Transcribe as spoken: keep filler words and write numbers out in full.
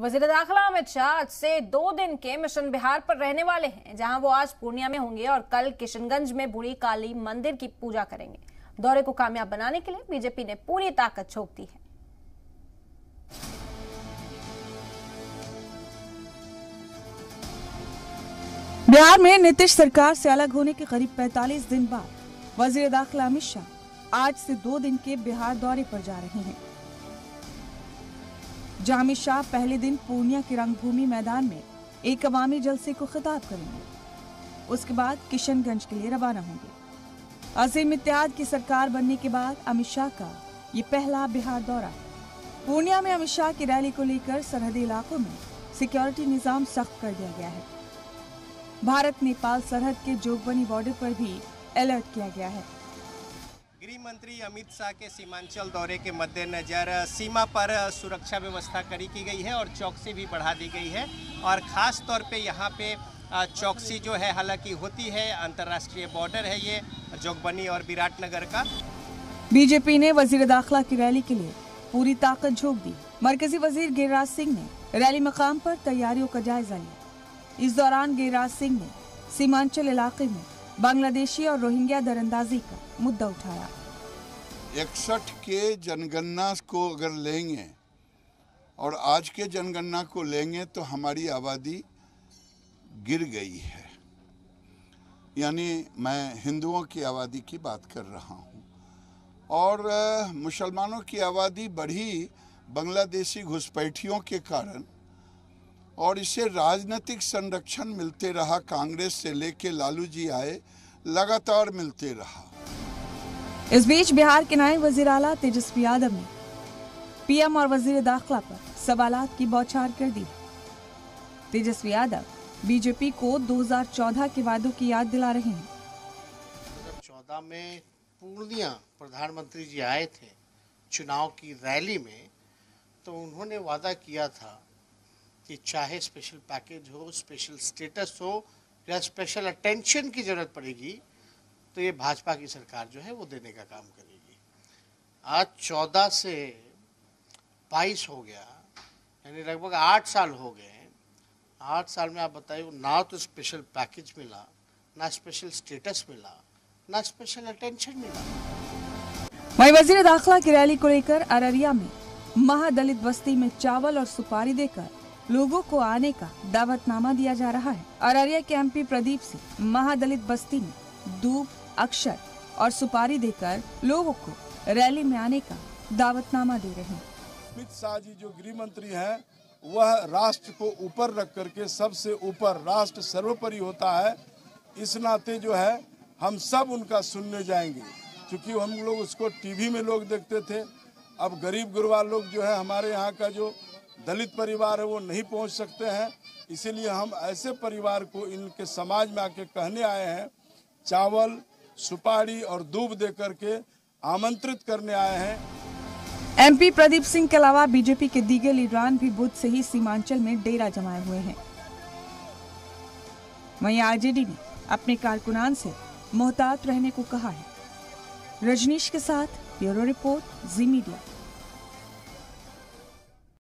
वजीर दाखिला अमित शाह आज से दो दिन के मिशन बिहार पर रहने वाले हैं, जहां वो आज पूर्णिया में होंगे और कल किशनगंज में बूढ़ी काली मंदिर की पूजा करेंगे। दौरे को कामयाब बनाने के लिए बीजेपी ने पूरी ताकत झोंक दी है। बिहार में नीतीश सरकार से अलग होने के करीब पैंतालीस दिन बाद वजीर दाखिला अमित शाह आज से दो दिन के बिहार दौरे पर जा रहे हैं, जहां अमित शाह पहले दिन पूर्णिया के रंगभूमि मैदान में एक अवामी जलसे को खिताब करेंगे। उसके बाद किशनगंज के लिए रवाना होंगे। अजीम इत्तेहाद की सरकार बनने के बाद अमित शाह का ये पहला बिहार दौरा है। पूर्णिया में अमित शाह की रैली को लेकर सरहदी इलाकों में सिक्योरिटी निजाम सख्त कर दिया गया है। भारत नेपाल सरहद के जोगबनी बॉर्डर पर भी अलर्ट किया गया है। गृह मंत्री अमित शाह के सीमांचल दौरे के मद्देनजर सीमा पर सुरक्षा व्यवस्था कड़ी की गई है और चौकसी भी बढ़ा दी गई है। और ख़ास तौर पे यहाँ पे चौकसी जो है हालांकि होती है, अंतर्राष्ट्रीय बॉर्डर है ये जोगबनी और विराटनगर का। बीजेपी ने वजीर दाखिला की रैली के लिए पूरी ताकत झोंक दी। मरकजी वजीर गिरिराज सिंह ने रैली मकाम पर तैयारियों का जायजा लिया। इस दौरान गिरिराज सिंह ने सीमांचल इलाके में बांग्लादेशी और रोहिंग्या दरअंदाजी का मुद्दा उठाया। इकसठ के जनगणना को अगर लेंगे और आज के जनगणना को लेंगे तो हमारी आबादी गिर गई है, यानी मैं हिंदुओं की आबादी की बात कर रहा हूँ। और मुसलमानों की आबादी बढ़ी बांग्लादेशी घुसपैठियों के कारण, और इसे राजनीतिक संरक्षण मिलते रहा। कांग्रेस से लेके लालू जी आए, लगातार मिलते रहा। इस बीच बिहार के नायब वजीर आला तेजस्वी यादव ने पीएम और वजीर दाखिला पर सवालात की बौछार कर दी। तेजस्वी यादव बीजेपी को दो हज़ार चौदह के वादों की याद दिला रहे हैं। दो हज़ार चौदह में पूर्णिया प्रधानमंत्री जी आए थे चुनाव की रैली में, तो उन्होंने वादा किया था कि चाहे स्पेशल पैकेज हो, स्पेशल स्टेटस हो या स्पेशल अटेंशन की जरूरत पड़ेगी तो ये भाजपा की सरकार जो है वो देने का काम करेगी। आज चौदह से बाईस हो गया, यानी लगभग आठ साल हो गए। आठ साल में आप बताइए, ना तो स्पेशल पैकेज मिला, ना स्पेशल स्टेटस मिला, ना स्पेशल अटेंशन मिला। वहीं वजीर दाखिला की रैली को लेकर अररिया में महादलित बस्ती में चावल और सुपारी देकर लोगों को आने का दावतनामा दिया जा रहा है। अररिया के एमपी प्रदीप सिंह महादलित बस्ती में दूब, अक्षर और सुपारी देकर लोगों को रैली में आने का दावतनामा दे रहे हैं। अमित शाह जी जो गृह मंत्री हैं, वह राष्ट्र को ऊपर रख करके, सबसे ऊपर, राष्ट्र सर्वोपरि होता है, इस नाते जो है हम सब उनका सुनने जाएंगे। क्योंकि हम लोग उसको टीवी में लोग देखते थे, अब गरीब गुरबा लोग जो है, हमारे यहाँ का जो दलित परिवार है वो नहीं पहुँच सकते हैं। इसीलिए हम ऐसे परिवार को इनके समाज में आके कहने आए हैं, चावल, सुपारी और दूब दे करके आमंत्रित करने आए हैं। एमपी प्रदीप सिंह के अलावा बीजेपी के दीगर लीडरान भी बुध से ही सीमांचल में डेरा जमाए हुए हैं। वहीं आरजेडी ने अपने कारकुनान से मोहतात रहने को कहा है। रजनीश के साथ ब्यूरो रिपोर्ट, जी मीडिया।